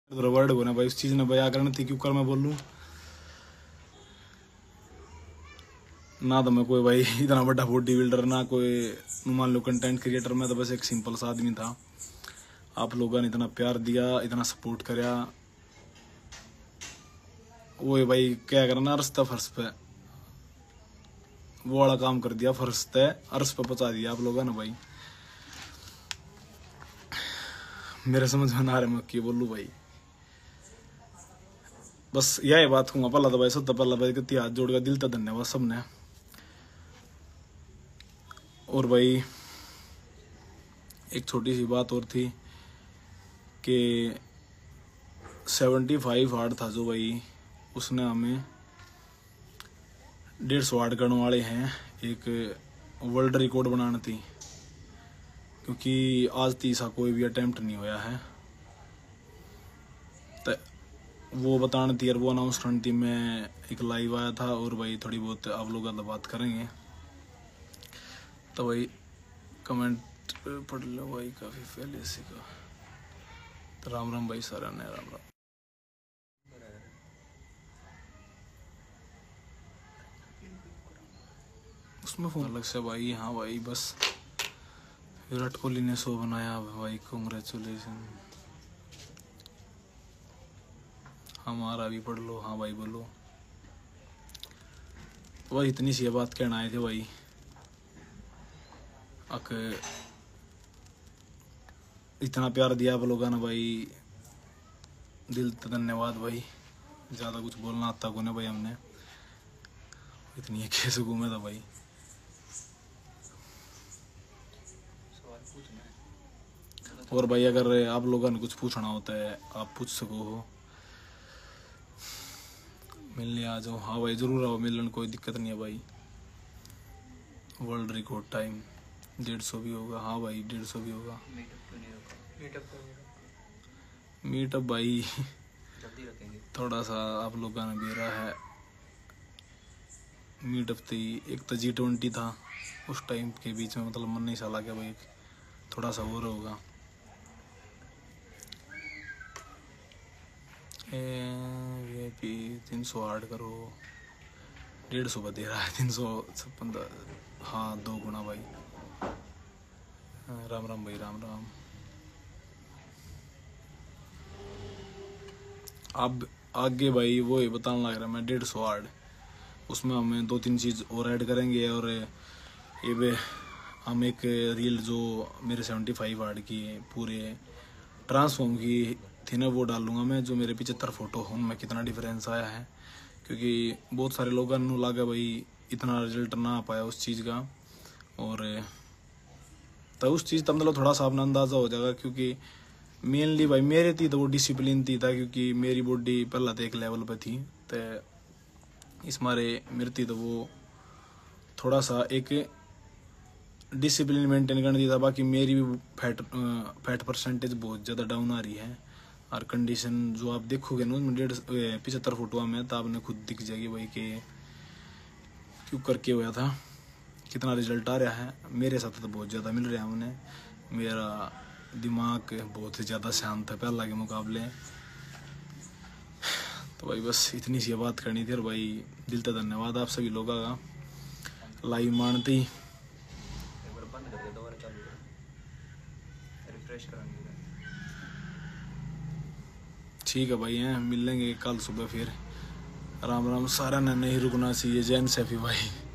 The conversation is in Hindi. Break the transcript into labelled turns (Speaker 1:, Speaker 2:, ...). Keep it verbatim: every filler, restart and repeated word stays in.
Speaker 1: वर्ड को ना भाई उस चीज ने बया करना थी, क्यों कर मैं बोलूं ना। तो मैं कोई भाई इतना बड़ा बॉडी बिल्डर ना कोई मान लो कंटेंट क्रिएटर, मैं तो बस एक सिंपल सा आदमी था। आप लोगों ने इतना प्यार दिया, इतना सपोर्ट कराया, वो भाई क्या करना रस्ता फर्श पे वो वाला काम कर दिया, फर्श पे अर्श पे पहुंचा दिया आप लोगों ने भाई। मेरे समझ में ना आ रहा मैं क्या बोलूं भाई। बस यही बात कहूंगा पहला तो भाई सब तो पहला भाई कति हाथ जोड़ का दिल तक धन्यवाद सबने। और भाई एक छोटी सी बात और थी कि सेवेंटी फाइव हार्ड था जो भाई उसने हमें डेढ़ सौ हार्ड करने वाले हैं, एक वर्ल्ड रिकॉर्ड बनाना थी, क्योंकि आज तीसरा कोई भी अटेम्प्ट नहीं होया है। तो वो बताना थी और वो अनाउंस करनी थी। मैं एक लाइव आया था और भाई थोड़ी बहुत आप लोग का बात करेंगे। तो भाई कमेंट पढ़ लो भाई काफ़ी पहले से का। तो राम राम भाई सारा ने राम राम। उसमें फोन अलग से भाई। हाँ भाई बस विराट कोहली ने शो बनाया भाई, कॉन्ग्रेचुलेशन। हमारा भी पढ़ लो। हाँ भाई बोलो। तो भाई इतनी सी बात कहना आए थे भाई। अक इतना प्यार दिया आप लोगों ने भाई, दिल से धन्यवाद भाई। ज़्यादा कुछ बोलना आता को ना भाई, हमने इतनी कैसे घूमे था भाई। और भाई अगर आप लोगों ने कुछ पूछना होता है आप पूछ सको हो, मिलने आ जाओ। हाँ भाई जरूर आओ मिलने, कोई दिक्कत नहीं है भाई। वर्ल्ड रिकॉर्ड टाइम डेढ़ सौ भी होगा। हाँ भाई डेढ़ सौ भी होगा। मीटअप भाई थोड़ा सा आप लोगों ने भी रहा है। मीटअप थी एक तो जी ट्वेंटी था उस टाइम के बीच में, मतलब मन नहीं सा लगा भाई थोड़ा सा और होगा। तीन सौ हार्ड करो, डेढ़ सौ बता रहा है, तीन सौ छप्पन। हाँ दो गुना भाई। राम राम भाई राम राम। अब आगे भाई वो ही बताने लग रहा है मैं डेढ़ सौ हार्ड, उसमें हमें दो तीन चीज़ और ऐड करेंगे। और ये वे हम एक रील जो मेरे सेवेंटी फाइव हार्ड की पूरे ट्रांसफॉर्म की थी ना वो डालूंगा मैं, जो मेरे पिछहत्तर फोटो उनमें कितना डिफरेंस आया है। क्योंकि बहुत सारे लोगों को लगा भाई इतना रिजल्ट ना आ पाया उस चीज़ का। और तो उस चीज़ का मतलब थोड़ा सा अपना अंदाज़ा हो जाएगा। क्योंकि मेनली भाई मेरे थी तो वो डिसिप्लिन थी था, क्योंकि मेरी बॉडी पहला तो एक लेवल पे थी, तो इस मारे मेरी थी तो वो थोड़ा सा एक डिसिप्लिन मेंटेन करने दी था। बाकी मेरी भी फैट फैट परसेंटेज बहुत ज़्यादा डाउन आ रही है। और कंडीशन जो आप देखोगे ना डेढ़ पिछहत्तर फोटो में तो आपने खुद दिख जाएगी भाई कि क्यों करके हुआ था, कितना रिजल्ट आ रहा है। मेरे साथ तो बहुत ज़्यादा मिल रहा है उन्हें, मेरा दिमाग बहुत ज़्यादा शांत है पहला के मुकाबले। तो भाई बस इतनी सी बात करनी थी। और भाई दिल से धन्यवाद आप सभी लोगों का लाइव मानते ही। ठीक है भाई हैं मिल लेंगे कल सुबह फिर। राम राम सारा ने नहीं रुकना चाहिए। जैन सैफी भाई।